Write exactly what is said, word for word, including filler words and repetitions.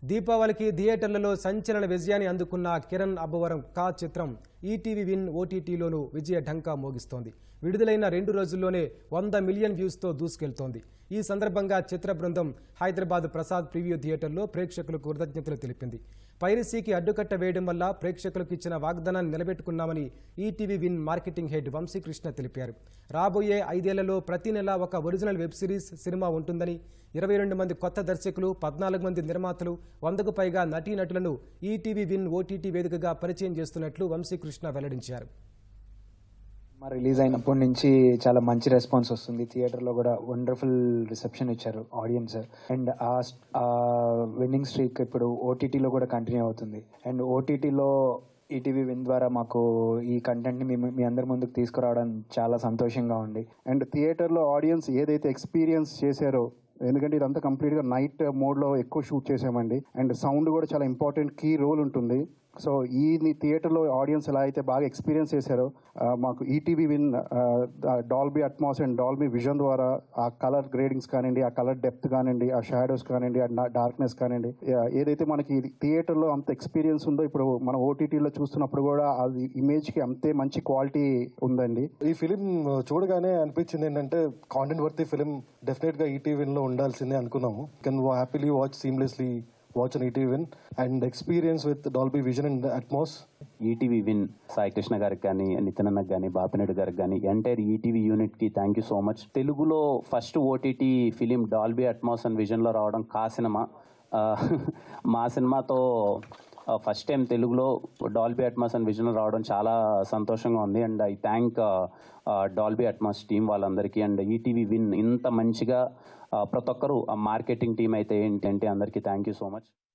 దీపావళికి థియేటర్లలో సంచలన విజయాన్ని అందుకున్న కిరణ్ అబ్బవరం కా చిత్రం ఈటీవీ విన్ ఓటీటీలోనూ విజయ ఢంకా మోగిస్తోంది. విడుదలైన రెండు రోజుల్లోనే వంద మిలియన్ వ్యూస్తో దూసుకెళ్తోంది. ఈ సందర్భంగా చిత్ర బృందం హైదరాబాద్ ప్రసాద్ ప్రివ్యూ థియేటర్లో ప్రేక్షకులకు కృతజ్ఞతలు తెలిపింది. పైరసీకి అడ్డుకట్ట వేయడం వల్ల ప్రేక్షకులకు ఇచ్చిన వాగ్దానాన్ని నిలబెట్టుకున్నామని ETV Win marketing head Vamsikrishna తెలిపారు. రాబోయే ఐదేళ్లలో ప్రతి నెల ఒక ఒరిజినల్ వెబ్ సిరీస్ సినిమా ఉంటుందని, ఇరవై రెండు మంది కొత్త దర్శకులు, పద్నాలుగు మంది నిర్మాతలు, వందకు పైగా నటీనటులను ఈటీవీ విన్ ఓటీటీ వేదికగా పరిచయం చేస్తున్నట్లు వంశీకృష్ణ వెల్లడించారు. మా రిలీజ్ అయినప్పటి నుంచి చాలా మంచి రెస్పాన్స్ వస్తుంది. థియేటర్లో కూడా వండర్ఫుల్ రిసెప్షన్ ఇచ్చారు ఆడియన్స్. అండ్ ఆ విన్నింగ్ స్ట్రీక్ ఇప్పుడు ఓటీటీలో కూడా కంటిన్యూ అవుతుంది. అండ్ ఓటీటీలో ఈటీవీ విన్ ద్వారా మాకు ఈ కంటెంట్ని మీ మీ అందరి ముందుకు తీసుకురావడం చాలా సంతోషంగా ఉంది. అండ్ థియేటర్లో ఆడియన్స్ ఏదైతే ఎక్స్పీరియన్స్ చేశారో, ఎందుకంటే ఇదంతా కంప్లీట్గా నైట్ మోడ్లో ఎక్కువ షూట్ చేసామండి. అండ్ సౌండ్ కూడా చాలా ఇంపార్టెంట్ కీ రోల్ ఉంటుంది. సో ఈ థియేటర్లో ఆడియన్స్ ఎలా అయితే బాగా ఎక్స్పీరియన్స్ చేశారో, మాకు ETV Win Dolby Atmos and Dolby Vision ద్వారా ఆ కలర్ గ్రేడింగ్స్ కానివ్వండి, ఆ కలర్ డెప్త్ కానివ్వండి, ఆ షాడోస్ కానివ్వండి, ఆ డార్క్నెస్ కానివ్వండి, ఏదైతే మనకి థియేటర్లో అంత ఎక్స్పీరియన్స్ ఉందో ఇప్పుడు మనం ఓటీటీలో చూస్తున్నప్పుడు కూడా అది ఇమేజ్కి అంతే మంచి క్వాలిటీ ఉందండి. ఈ ఫిలిం చూడగానే అనిపించింది ఏంటంటే కాంటెంట్ వర్తీ ఫిలిం డెఫినెట్గా ఈటీవీ విన్లో ఉండాల్సిందే అనుకున్నాము. Can happily watch seamlessly watch an E T V Win and experience with Dolby Vision and Atmos. ETV Win Sai Krishna గారికి కానీ, నితిన్ అన్నకి కానీ, బాపినేడు గారికి కానీ, ఎంటైర్ ఈటీవీ యూనిట్కి థ్యాంక్ యూ సో మచ్. తెలుగులో first OTT film Dolby Atmos and విజన్లో రావడం కా సినిమా. మా సినిమాతో ఫస్ట్ టైం తెలుగులో డాల్బీ అట్మాస్ అండ్ విజన్లో రావడం చాలా సంతోషంగా ఉంది. And I thank Dolby Atmos team వాళ్ళందరికీ. అండ్ ఈటీవీ విన్ ఇంత మంచిగా ప్రతి ఒక్కరు మార్కెటింగ్ టీం అయితే ఏంటంటే అందరికీ థ్యాంక్ యూ సో మచ్.